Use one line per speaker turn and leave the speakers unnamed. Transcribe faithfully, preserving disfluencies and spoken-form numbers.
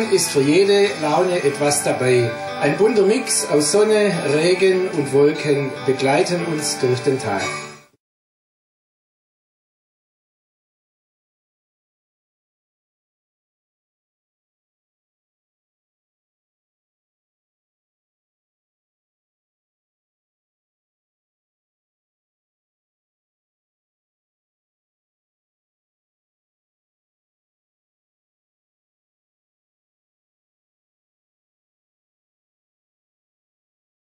ist für jede Laune etwas dabei. Ein bunter Mix aus Sonne, Regen und Wolken begleiten uns durch den Tag.